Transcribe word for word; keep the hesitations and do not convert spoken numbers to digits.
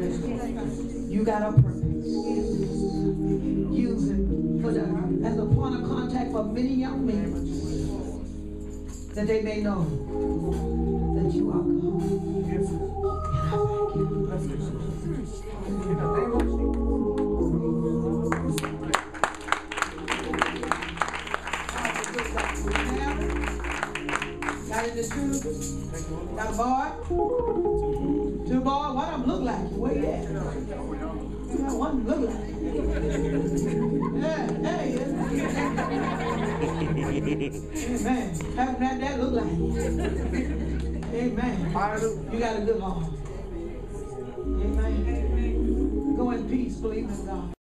already. You got a purpose. Use it for the, as a point of contact for many young men, that they may know that you are God. And I thank you. In the name of got in the truth. Got a boy. Two boys. What them look like? Where you at? You got one look like. Yeah, there he is. Amen. Haven't had that look like. Amen. You got a good mom. Amen. Go in peace, believe in God.